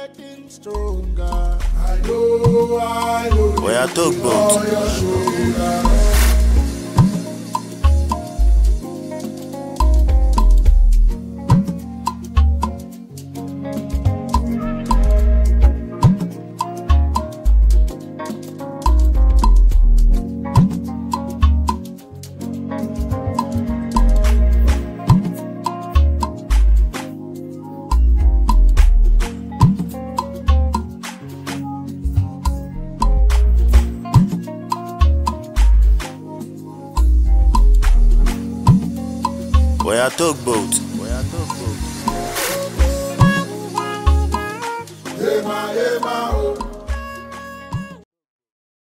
getting stronger. I know. Boy, I talk about. Boy, I talk about. Ema,